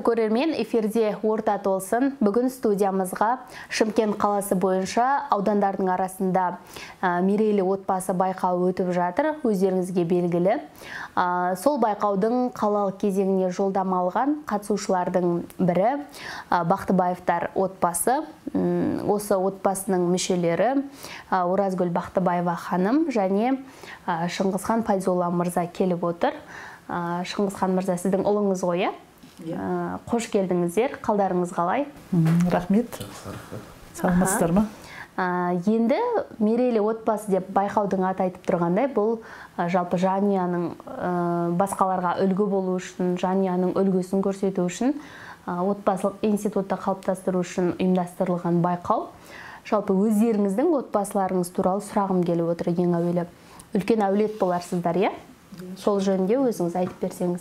көрермен, эфирде орта толсын. Бүгін студиямызға Шымкент қаласы бойынша аудандардың арасында мерейлі отбасы байқауы өтіп жатыр. Өздеріңізге белгілі. Сол байқаудың қалалық кезеңіне жолдама алған қатысушылардың бірі Бақтыбаевтар отбасы. Осы отбасының мүшелері Оразгүл Бақтыбаева ханым және Шыңғысхан Пайзолла мырза келіп отыр. Шыңғысхан мырза, сіздің ұлыңыз ғой, қош келдіңіздер, қалдарыңыз қалай? Рахмет. Саламатсыздар ма? Енді мерейлі отбасы деп байқаудың аты айтып тұрғандай, бұл жалпы жанұяның басқаларға үлгі болу үшін, жанұяның үлгісін көрсету үшін, отбасылық институтты қалыптастыру үшін ұйымдастырылған байқау. Жалпы өздеріңіздің отбасыларыңыз туралы сұрағым келіп отыр ең әуелі. Үлкен әулет боларсыздар, е? Сол жөнінде өзіңіз айтып берсеңіз.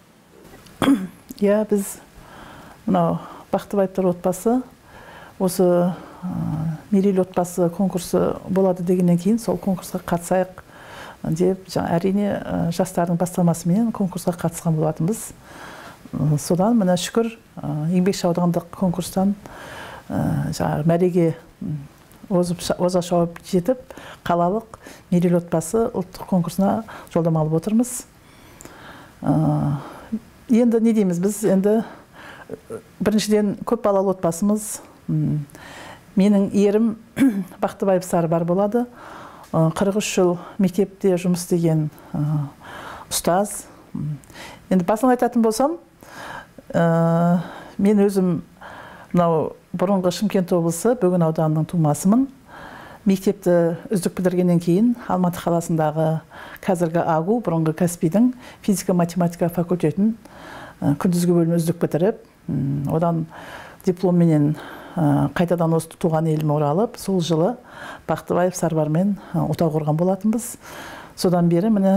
Біз мынау Бақтыбаевтар отбасы осы мерейлі отбасы конкурсы болады дегеннен кейін сол конкурсқа қатысайық деп, әрине жастардың бастамасымен конкурсқа қатысқан болатынбыз. Содан мына шүкір еңбекші аудандық конкурстан мәреге оза шауып жетіп, қалалық мерейлі отбасы ұлттық конкурсына жолдама алып отырмыз. Енді не дейміз біз? Енді біріншіден көп балалы отбасымыз. Менің ерім Бақтыбаев Сарбар болады. 43 жыл мектепте жұмыс істеген ұстаз. Енді басын айтатын болсам, мен өзім бұрынғы Шымкент облысы Бөгін ауданының тумасымын. Мектепті үздік бітіргеннен кейін Алматы қаласындағы қазіргі АГУ, бұрынғы Каспийдің физика-математика факультетін күндізгі бөлім үздік бітіріп, одан дипломменен қайтадан осы туған еліме оралып, сол жылы Бақтыбаев Сарбармен отау құрған болатынбыз. Содан бері міне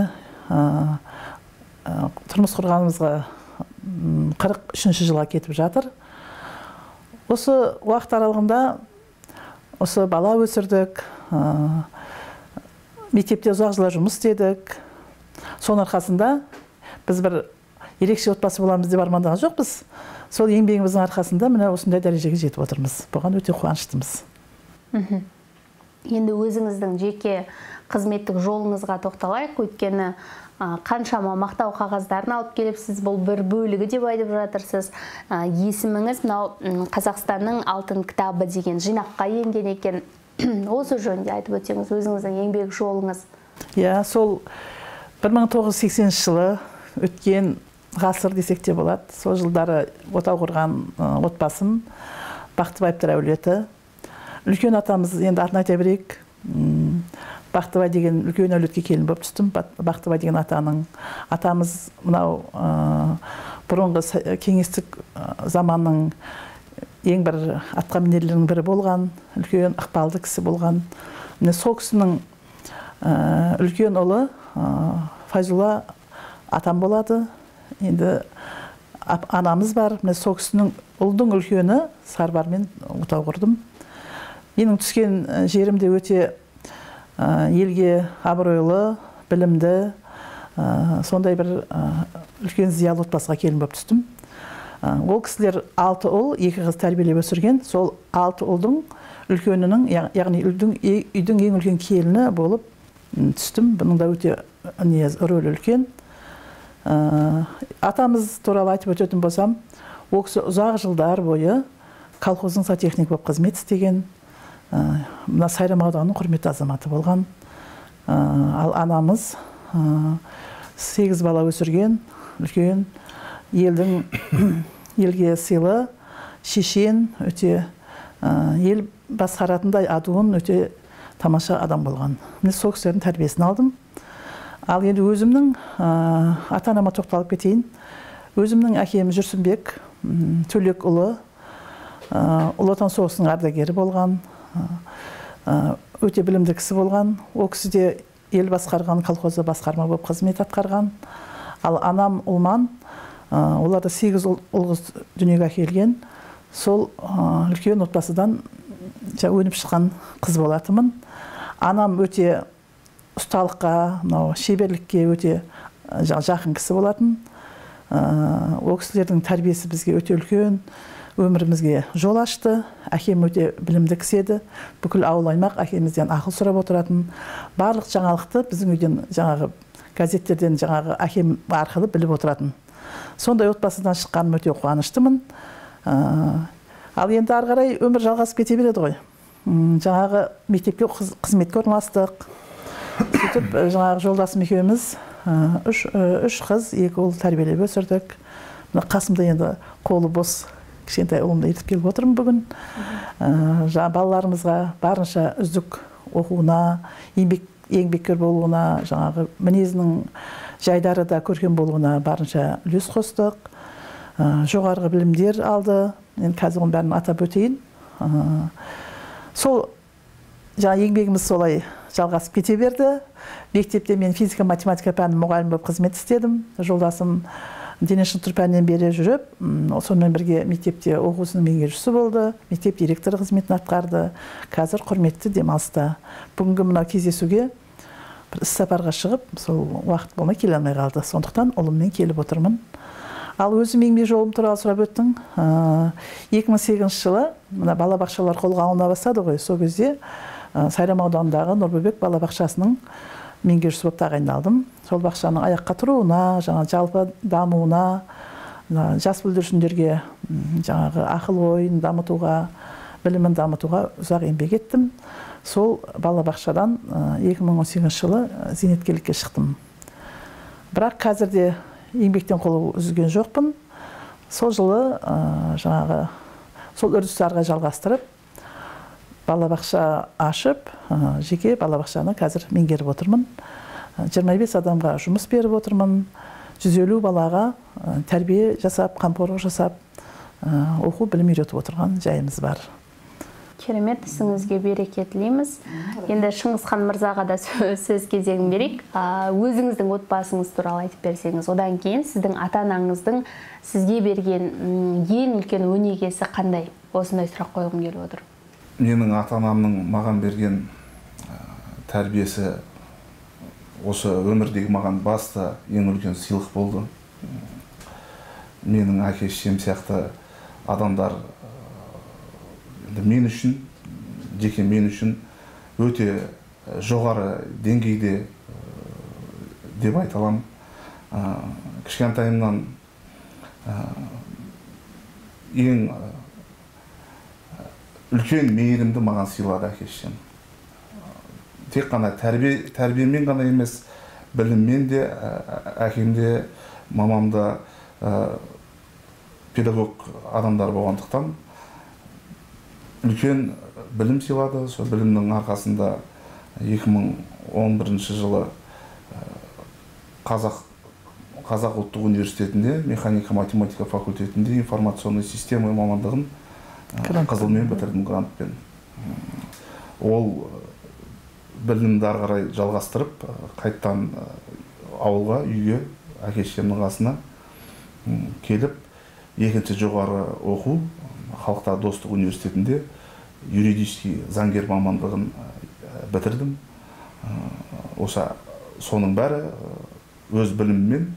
тұрмыс құрғанымызға 43 жылға кетіп жатыр. Осы уақыт аралығында осы бала өсірдік, мектепте ұзақ жылдар жұмыс істедік. Соның арқасында біз бір ерекше отбасы боламыз деп армандаған жоқпыз. Сол еңбегіміздің арқасында міне осындай дәрежеге жетіп отырмыз. Бұған өте қуаныштымыз. Енді өзіңіздің жеке қызметтік жолыңызға тоқталайық, өйткені қаншама мақтау қағаздарын алып келіпсіз, бұл бір бөлігі деп айтып жатырсыз. Есіміңіз Қазақстанның алтын кітабы деген жинаққа енген екен. Осы жөнінде айтып өтсеңіз, өзіңіздің еңбек жолыңыз. Сол 1980 жылы өткен ғасыр десек те болады. Сол жылдары отау құрған отбасым Бақтыбаевтар әулеті. Үлкен атамыз, енді атын айта берейік, Бақтыбай деген үлкен әулетке келін болып түстім. Бақтыбай деген атамыз мынау бұрынғы кеңестік заманның ең бір атқамінерлерінің бірі болған, үлкен ықпалды кісі болған. Сол кісінің үлкен ұлы Файзолла атам болады. Енді анамыз бар. Сол кісінің ұлдың үлкені Сарбармен отау құрдым. Менің түскен жерімде өте елге абыройлы, білімді, сондай бір үлкен зиялы отбасыға келін болып түстім. Ол кісілер 6 ұл, 2 қыз тәрбиелеп өсірген. Сол 6 ұлдың үлкенінің, яғни үйдің ең үлкен келіні болып түстім. Бұның да өте рөлі үлкен. Атамыз туралы айтып өтетін болсам, ол кісі ұзақ жылдар бойы колхоздың сантехник болып қызмет істеген. Мына Сайрам ауданының құрметті азаматы болған. Ал анамыз 8 бала өсірген, үлкен, елге сыйлы, шешен, өте ел басқаратындай адуын, өте тамаша адам болған. Мен сол кісілердің тәрбиесін алдым. Ал енді өзімнің ата-анама тоқталып кетейін. Өзімнің әкем Жүрсінбек, Төлек ұлы, Ұлы Отан соғысының ардагері болған. Өте білімді кісі болған. Ол кісі де ел басқарған, колхозда басқарма болып қызмет атқарған. Ал анам Ұлман, оларда 8 ұл дүниеге әкелген. Сол үлкен отбасыдан өніп шыққан қыз болатымын. Анам өте ұсталыққа, шеберлікке өте жақын кісі болатын. Ол кісілердің тәрбиесі бізге өте үлкен, өмірімізге жол ашты. Әкем өте білімді кісі еді. Бүкіл ауыл аймақ әкемізден ақыл сұрап отыратын. Барлық жаңалықты біздің үйден жаңағы газеттерден жаңағы әкем арқылы біліп отыратын. Сондай отбасыдан шыққаным өте қуаныштымын. Ал енді ары қарай өмір жалғасып кете береді ғой. Жаңағы мектепке қызметке орналастық. Сөйтіп жаңағы жолдасым екеуміз үш қыз, 2 ұл тәрбиелеп өсірдік. Мына қасымда енді қолы бос кішкентай ұлымды ертіп келіп отырмын бүгін. Балаларымызға барынша үздік оқуына, еңбеккер болуына, жаңағы мінезінің жайдары да көркем болуына барынша үлес қостық. Жоғарғы білімдер алды. Енді қазір оның бәрін атап өтейін. Сол жаңа еңбегіміз солай жалғасып кете берді. Мектепте мен физика математика пәнінің мұғалімі болып қызмет істедім. Жолдасым дене шынықтыру пәнінен бері жүріп, сонымен бірге мектепте оқушының меңгерушісі болды, мектеп директоры қызметін атқарды. Қазір құрметті демалыста. Бүгінгі мынау кездесуге бір іссапарға шығып, сол уақыт болмай келе алмай қалды. Сондықтан ұлыммен келіп отырмын. Ал өзім еңбек жолым туралы сұрап өттің. 2008 жылы мына балабақшалар қолға алына бастады ғой. Сол кезде Сайрам ауданындағы Нұрбөбек балабақшасының меңгерушісі болып тағайындалдым. Сол бақшаның аяққа тұруына, жалпы дамуына, жас бүлдіршіндерге жаңағы ақыл ойын дамытуға, білімін дамытуға ұзақ еңбек еттім. Сол балабақшадан 2018 жылы зейнеткерлікке шықтым. Бірақ қазірде еңбектен қол үзген жоқпын. Сол жылы жаңағы сол үрдісті арға жалғастырып, балабақша ашып, жеке балабақшаны қазір меңгеріп отырмын. 25 адамға жұмыс беріп отырмын. 150 балаға тәрбие жасап, қамқорлық жасап, оқу білім үйретіп отырған жайымыз бар. Керемет, ісіңізге береке тілейміз. Енді Шыңғысхан мырзаға да сөз кезегін берейік. Өзіңіздің отбасыңыз туралы айтып берсеңіз, одан кейін сіздің ата-анаңыздың сізге берген ең үлкен өнегесі қандай? Осындай сұрақ қойғым келіп отыр. Менің ата-анамның маған берген тәрбиесі осы өмірдегі маған басты ең үлкен сыйлық болды. Менің әке-шешем сияқты адамдар мен үшін, жеке мен үшін өте жоғары деңгейде деп айта аламын. Кішкентайымнан ең үлкен мейірімді маған сыйлады әке-шешем. Тек қана тәрбиемен ғана емес, біліммен де, әкемде, мамамда педагог адамдар болғандықтан үлкен білім сыйлады. Сол білімнің арқасында 2011 жылы Қазақ ұлттық университетінде механика математика факультетінде информационный система мамандығын қызылмен бітірдім, грантпен. Ол білімді ары қарай жалғастырып, қайттан ауылға, үйге, әке-шешемнің қасына келіп, екінші жоғары оқу Халықта достық университетінде юридический заңгер мамандығын бітірдім. Соның бәрі өз біліммен,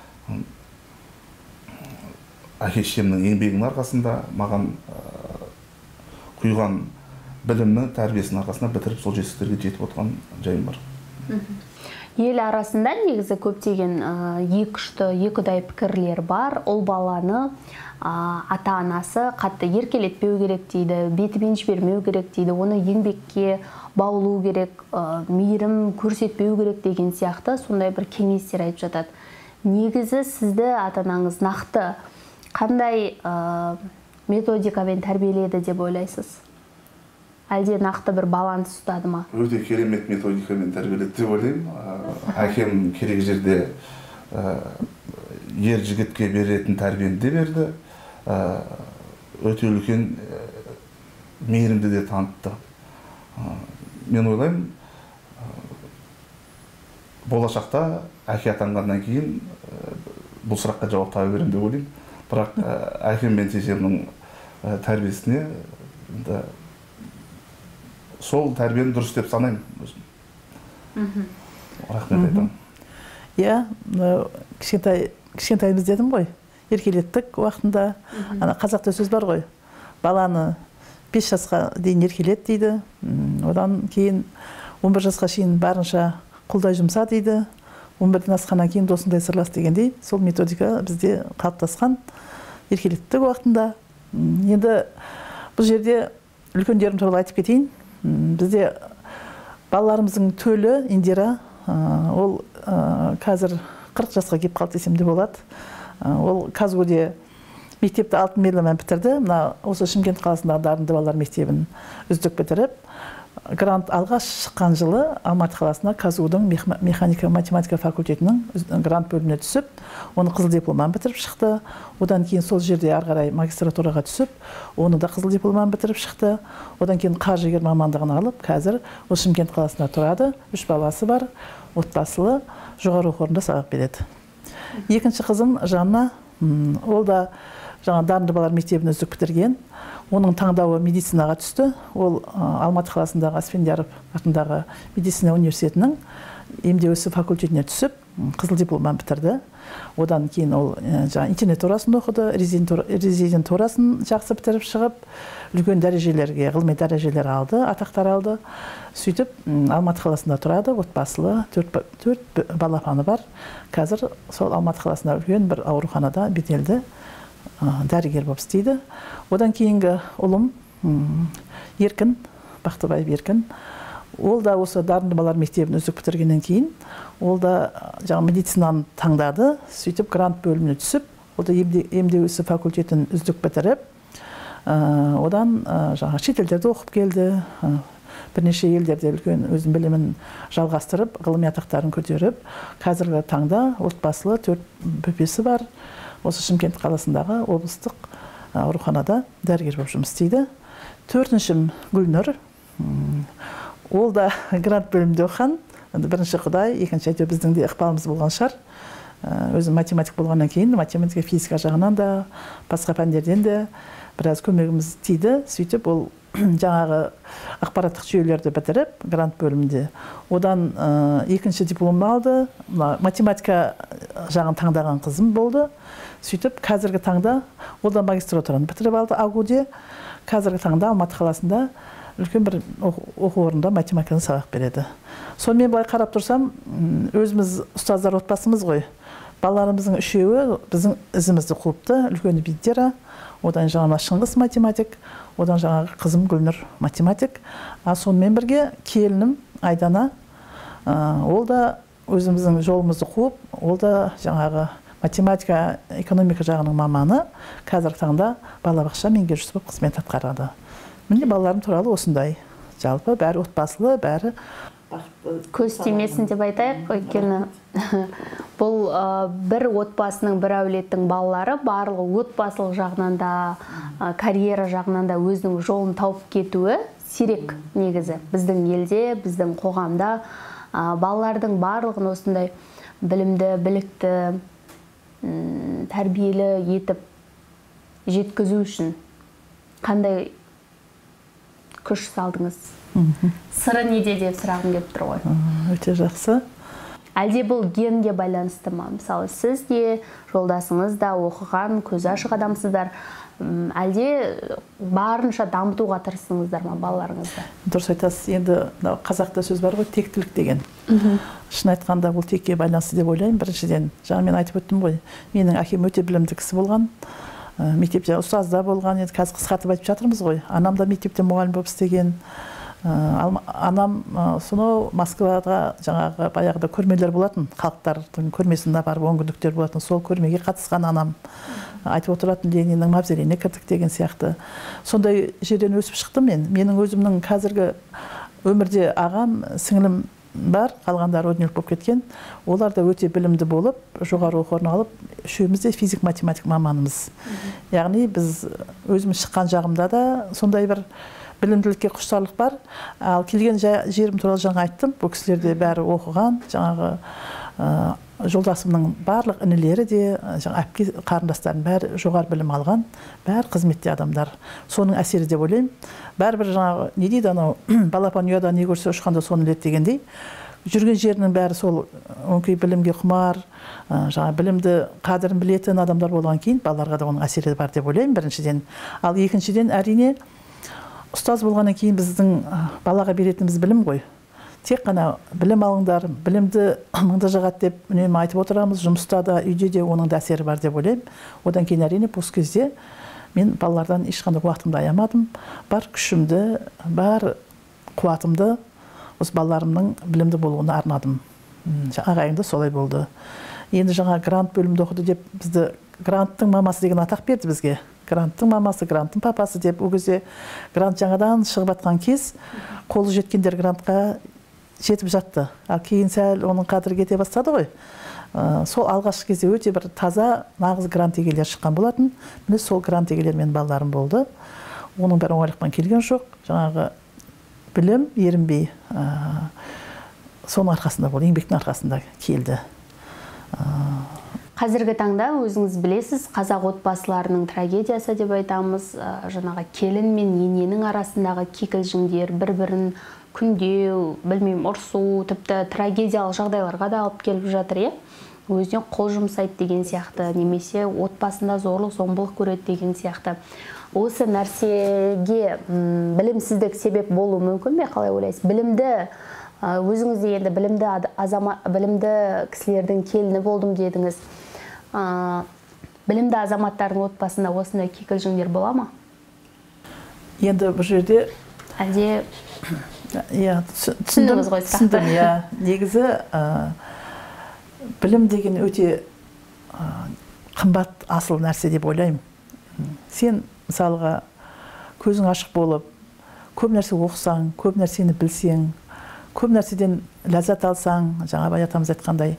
әке-шешемнің еңбегінің арқасында маған құйған білімнің тәрбиесінің арқасында бітіріп, сол жетістіктерге жетіп отырған жайым бар. Ел арасында негізі көптеген екіұдай пікірлер бар. Ол баланы ата-анасы қатты еркелетпеу керек дейді, бетімен жібермеу керек дейді, оны еңбекке баулу керек, мейірім көрсетпеу керек деген сияқты сондай бір кеңестер айтып жатады. Негізі сізді ата-анаңыз нақты қандай методикамен тәрбиеледі деп ойлайсыз? Әлде нақты бір баланс ұстады ма? Өте керемет методикамен тәрбиеледі деп ойлаймын. Әкем керек жерде ер жігітке беретін тәрбиені де берді. Өте үлкен мейірімді де танытты. Мен ойлаймын, болашақта әке атанғаннан кейін бұл сұраққа жауап таба беремін деп ойлаймын. Бірақ әкем мен шешемнің тәрбиесіне сол тәрбиені дұрыс деп санаймын өзім. Рахмет айтамын. Иә, кішкентай кішкентайымыз дедім ғой, еркелеттік уақытында. Ана қазақта сөз бар ғой, баланы 5 жасқа дейін еркелет дейді, одан кейін 11 жасқа шейін барынша қолдай жұмса дейді, 11-ден асқаннан кейін досыңдай сырлас дегендей, сол методика бізде қалыптасқан еркелеттік уақытында. Енді бұл жерде үлкендерім туралы айтып кетейін. Бізде балаларымыздың төлі Индира, ол қазір 40 жасқа кеп қалды десем де болады. Ол Казгуде мектепті алтын медальмен бітірді. Мына осы Шымкент қаласындағы дарынды балалар мектебін үздік бітіріп, грант алғаш шыққан жылы Алматы қаласына Казгудың механика математика факультетінің грант бөліміне түсіп, оны қызыл дипломмен бітіріп шықты. Одан кейін сол жерде ары қарай магистратураға түсіп, оны да қызыл дипломмен бітіріп шықты. Одан кейін қаржыгер мамандығын алып, қазір осы Шымкент қаласында тұрады. 3 баласы бар, отбасылы, жоғары оқу орнында сабақ береді. Екінші қызым Жанна, ол да жаңа дарынды балалар мектебін үздік бітірген. Оның таңдауы медицинаға түсті. Ол Алматы қаласындағы Асфендияров атындағы медицина университетінің емдеу ісі факультетіне түсіп, қызыл дипломмен бітірді. Одан кейін ол интернет турасын оқыды, резидентурасын жақсы бітіріп шығып, үлкен дәрежелерге, ғылыми дәрежелер алды, атақтар алды. Сөйтіп, Алматы қаласында тұрады, отбасылы, 4 балапаны бар. Қазір сол Алматы қаласында үлкен бір ауруханада беделді дәрігер болып істейді. Одан кейінгі ұлым Еркін, Бақтыбаев Еркін. Ол да осы дарынды балалар мектебін үздік бітіргеннен кейін, ол да медицинаны таңдады, сөйтіп грант бөліміне түсіп, ол да емдеу ісі факультетін үздік бітіріп, одан шетелдерде оқып келді, бірнеше елдерде үлкен өзінің білімін жалғастырып, ғылыми атақтарын көтеріп, қазіргі таңда отбасылы 4 бөпесі бар. Осы Шымкент қаласындағы облыстық ауруханада дәрігер болып жұмыс істейді. 4-шім Гүлнұр. Ол да грант бөлімінде оқыған. Бірінші Құдай, екінші әйтеуір біздің де ықпалымыз болған шығар. Өзім математик болғаннан кейін математика, физика жағынан да, басқа пәндерден де біраз көмегіміз тиді. Сөйтіп ол жаңағы ақпараттық жүйелерді бітіріп, грант бөлімінде. Одан екінші диплом алды. Математика жағын таңдаған қызым болды. Сөйтіп, қазіргі таңда ол да магистратураны бітіріп алды Агуде. Қазіргі таңда Алматы қаласында үлкен бір оқу орнында математикадан сабақ береді. Сонымен былай қарап тұрсам, өзіміз ұстаздар отбасымыз ғой. Балаларымыздың үшеуі біздің ізімізді қуыпты. Үлкені Биддера, одан жаңа Шыңғыс математик, одан жаңағы қызым Гүлнұр математик. Сонымен бірге келінім Айдана, ол да өзіміздің жолымызды қуып, ол да жаңағы математика, экономика жағының маманы, қазіргі таңда балабақша меңгерушісі болып қызмет атқарады. Міне балаларым туралы осындай. Жалпы бәрі отбасылы, бәрі көз тимесін деп айтайық, өйткені бұл бір отбасының, бір әулеттің балалары барлығы отбасылық жағынан да, карьера жағынан да өзінің жолын тауып кетуі сирек негізі. Біздің елде, біздің қоғамда балалардың барлығын осындай білімді, білікті, тәрбиелі етіп жеткізу үшін қандай күш салдыңыз? Сыры неде деп сұрағым келіп тұр ғой. Өте жақсы. Әлде бұл генге байланысты ма? Мысалы, сіз де, жолдасыңыз да оқыған, көзі ашық адамсыздар. Әлде барынша дамытуға тырыстыңыздар ма балаларыңызды? Дұрыс айтасыз. Енді қазақта сөз бар ғой, тектілік деген. Шын айтқанда бұл текке байланысты деп ойлаймын. Біріншіден, жаңа мен айтып өттім ғой, менің әкем өте білімді кісі болған. Мектепте ұстазда болған, енді қазір қысқартып айтып жатырмыз ғой. Анам да мектепте мұғалім болып істеген. Анам сонау Москваға жаңағы баяғыда көрмелер болатын, халықтардың көрмесіне барып 10 күндіктер болатын, сол көрмеге қатысқан анам айтып отыратын, Лениннің мавзолейіне кірдік деген сияқты. Сондай жерден өсіп шықтым мен. Менің өзімнің қазіргі өмірде ағам, сіңілім бар, қалғандары өнер болып кеткен. Олар да өте білімді болып, жоғары оқу орнын алып, үшеуміз де физик-математик маманымыз. Яғни біз өзіміз шыққан жағымда да сондай бір білімділікке құштарлық бар. Ал келген жерім туралы жаңа айттым. Бұл кісілерде бәрі оқыған, жаңағы жолдасымның барлық інілері де, әпке қарындастардың бәрі жоғары білім алған, бәрі қызметте адамдар. Соның әсері деп ойлаймын. Бәрібір жаңағы не дейді анау, балапан ұяда не көрсе ұшқанда соны іледі дегендей, жүрген жерінің бәрі сол өңкей білімге құмар, жаңа білімді қадірін білетін адамдар болған кейін балаларға да оның әсері бар деп ойлаймын, біріншіден. Ал екіншіден, әрине, ұстаз болғаннан кейін біздің балаға беретініміз білім ғой. Тек қана білім алыңдар, білімді мыңды жағат деп үнемі айтып отырамыз, жұмыста да, үйде де оның да әсері бар деп ойлаймын. Одан кейін әрине осы кезде мен балалардан ешқандай уақытымды аямадым. Бар күшімді, бар қуатымды осы балаларымның білімді болуына арнадым. Ағайынды солай болды. Енді жаңа грант бөлімді оқыды деп бізді гранттың мамасы деген атақ берді бізге. Гранттың мамасы, гранттың папасы деп. Ол кезде грант жаңадан шығып атқан кез, қолы жеткендер грантқа жетіп жатты. Ал кейін сәл оның қадірі кете бастады ғой. Сол алғашқы кезде өте бір таза, нағыз грант егелер шыққан болатын. Міне сол грант егелер менің балаларым болды. Оның бәрі оңайлықпен келген жоқ. Жаңағы білім ерінбей соның арқасында болды, еңбектің арқасында келді. Қазіргі таңда өзіңіз білесіз, қазақ отбасыларының трагедиясы деп айтамыз, жаңағы келін мен ененің арасындағы кикілжіңдер, бір-бірін күндеу, білмеймін, ұрсу, тіпті трагедиялық жағдайларға да алып келіп жатыр, өзіне қол жұмсайды деген сияқты, немесе отбасында зорлық, зомбылық көреді деген сияқты. Осы нәрсеге білімсіздік себеп болуы мүмкін бе, қалай ойлайсыз? Білімді өзіңіз де енді білімді кісілердің келіні болдым дедіңіз. Білімді азаматтардың отбасында осындай кикілжіңдер бола ма? Енді бұл жерде әлде түсіндіңіз ғой, түсіндім. Негізі білім деген өте қымбат асыл нәрсе деп ойлаймын. Сен мысалға көзің ашық болып, көп нәрсе оқысаң, көп нәрсені білсең, көп нәрседен ләззат алсаң, жаңа бай атамыз айтқандай,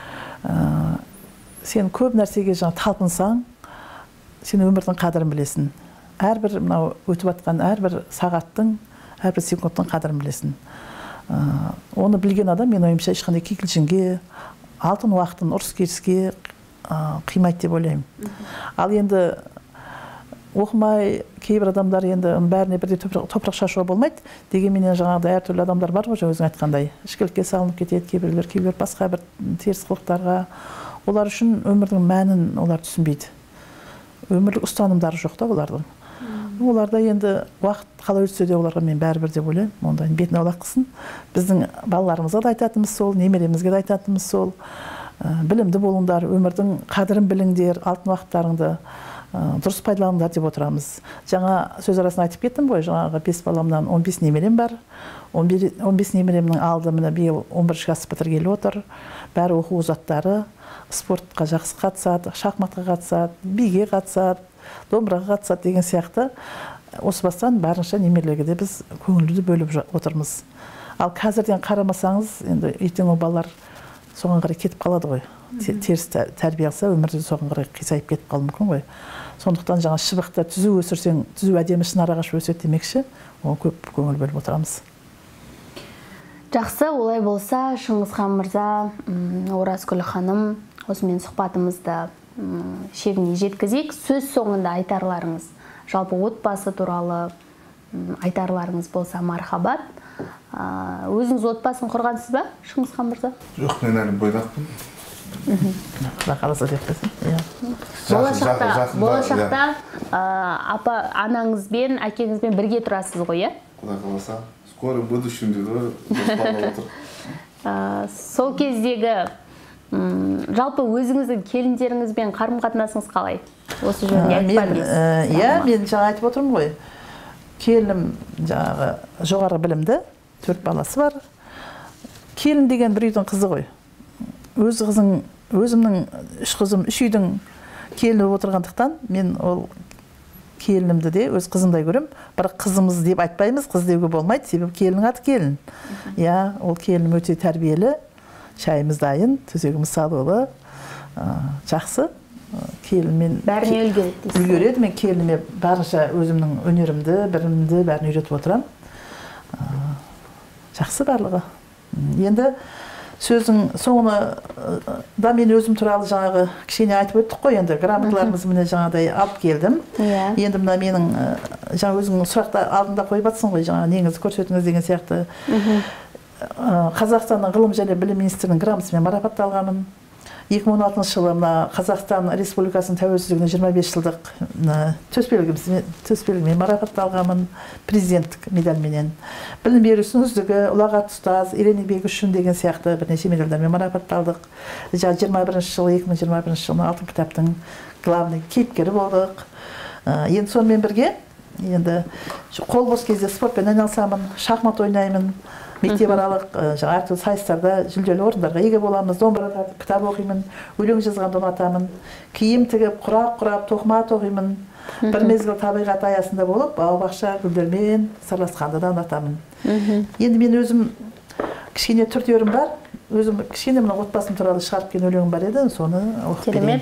сен көп нәрсеге талпынсаң, сен өмірдің қадірін білесің. Әрбір мынау өтіп жатқан әрбір сағаттың, әрбір секундтың қадірін білесің. Оны білген адам, мен ойымша, ешқандай кикілжіңге, алтын уақытын ұрыс керіске қимайды деп ойлаймын. Ал енді оқымай, кейбір адамдар енді бәріне бірде топырақ шашуға болмайды. Дегенменен жаңағыдай әртүрлі адамдар бар ғой, өзің айтқандай. Ішкілікке салынып кетеді, кейбіреулер басқа бір теріс қылықтарға. Олар үшін өмірдің мәнін олар түсінбейді. Өмірлік ұстанымдары жоқ та олардың. Оларда енді уақыт қалай өтсе де оларға мен бәрібір деп ойлаймын. Онда бетін аулақ қылсын. Біздің балаларымызға да айтатынымыз сол, немеремізге де айтатынымыз сол. Білімді болыңдар, өмірдің қадірін біліңдер, алтын уақыттарыңды дұрыс пайдаланыңдар деп отырамыз. Жаңа сөз арасын айтып кеттім ғой, жаңағы 5 баламнан 15 немерем бар. 15 немеремнің алды міне биыл 11 класс бітіргелі отыр. Бәрі оқу озаттары, спортқа жақсы қатысады, шахматқа қатысады, биге қатысады, домбыраға қатысады деген сияқты. Осы бастан барынша немерелерге де біз көңілді бөліп отырмыз. Ал қазірден қарамасаңыз, енді ертең ол балалар соған қарай кетіп қалады ғой. Теріс тәрбие алса, өмірде соған қарай қисайып кетіп қалуы мүмкін ғой. Сондықтан жаңа шыбықты түзу өсірсең, түзу әдемі шынар ағаш өседі демекші, оған көп көңіл бөліп отырамыз. Жақсы, олай болса, Шыңғысхан мырза, Оразгүл ханым, осымен сұхбатымызды шегіне жеткізейік. Сөз соңында айтарларыңыз, жалпы отбасы туралы айтарларыңыз болса мархабат. Өзіңіз отбасын құрғансыз ба, Шыңғысхан мырза? Жоқ, мен әлі бойдақпын. Қаласа деп болашақта апа анаңызбен, әкеңізбен бірге тұрасыз ғой, иә? Құдай қаласа, скоро будущем дейді жоспарлап отыр. Сол кездегі жалпы өзіңіздің келіндеріңізбен қарым-қатынасыңыз қалай? Осы жөнінде айтпаңыз. Мен жаңа айтып отырмын ғой. Келінім жаңағы жоғары білімді, 4 баласы бар. Келін деген бір үйдің қызы ғой. Өзімнің 3 қызым 3 үйдің келіні отырғандықтан, мен ол келінімді де өз қызымдай көрем. Бірақ қызымыз деп айтпаймыз, қыз деуге болмайды, себебі келіннің аты келін. Ол келінім өте тәрбиелі, шайымыз дайын, төсегіміз салулы, жақсы. Келінмен бәріне үлгереді. Мен келініме барынша өзімнің өнерімді, білімімді бәрін үйретіп отырам. Жақсы барлығы. Енді сөздің соңына да мен өзім туралы жаңағы кішкене айтып өттік қой, енді грамоталарымыз міне жаңағыдай алып келдім. Енді мына менің жаңа өзіңнің сұрақта алдында қойып жатсың ғой, жаңа неңізді көрсетіңіз деген сияқты. Қазақстанның ғылым және білім министрінің грамотасымен марапатталғанмын. 2016 жылы мына Қазақстан Республикасының тәуелсіздігіне 25 жылдық төсбелгімен марапатталғанмын, президенттік медальменен. Білім беру ісінің үздігі, ұлағат ұстаз, еңбегі үшін деген сияқты бірнеше медальдармен марапатталдық. 2021 жылы 2021 алтын кітаптың главный кейіпкері болдық. Енді сонымен бірге, енді қол бос кезде спортпен айналысамын, шахмат ойнаймын, мектеп аралық әртүрлі сайыстарда жүлделі орындарға ие боламыз, домбыра тартып, кітап оқимын, өлең жазғанды ұнатамын, киім тігіп, құрап, тоқыма тоқимын. Бір мезгіл табиғат аясында болып, бау-бақша гүлдермен сырласқанды да ұнатамын. Енді мен өзім кішкене түрдерім бар, өзім кішкене мына отбасым туралы шығарып келген өлеңім бар еді, соны оқып берейін.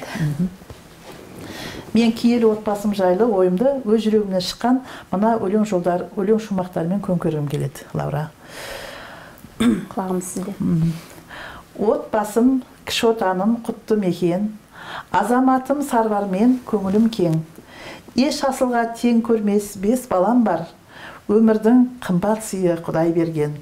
Мен киелі отбасым жайлы ойымды өз жүрегімнен шыққан мына өлең жолдар, өлең шумақтарымен көмкергім келеді, Лаура. Құлағымыз сізде. Отбасым кіші отаным құтты мекен, азаматым сарбармен көңілім кең. Еш асылға тең көрмес 5 балам бар, өмірдің қымбат сыйы Құдай берген.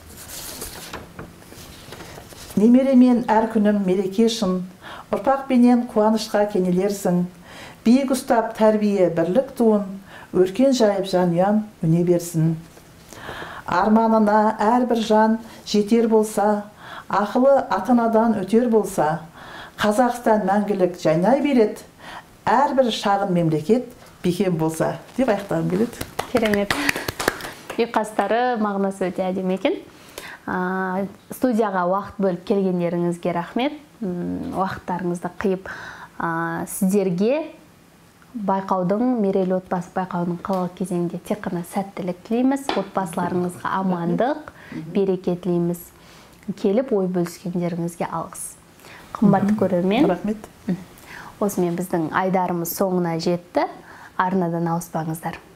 Немеремен әр күнім мереке шын, ұрпақпенен қуанышқа кенелерсің. Биік ұстап тәрбие бірлік туын, өркен жайып жанұян өне берсін. Арманына әрбір жан жетер болса, ақылы ата-анадан өтер болса, Қазақстан мәңгілік жайнай береді, әрбір шағын мемлекет бекем болса, деп аяқтағым келеді. Керемет. Ұйқастары мағынасы өте әдемі екен. Студияға уақыт бөліп келгендеріңізге рахмет. Уақыттарыңызды қиып сіздерге байқаудың, мерейлі отбасы байқаудың қалалық кезеңінде тек қана сәттілік тілейміз, отбасыларыңызға амандық, береке тілейміз. Келіп ой бөліскендеріңізге алғыс. Қымбатты көрермен. Рахмет. Осымен біздің айдарымыз соңына жетті. Арнадан ауыспаңыздар.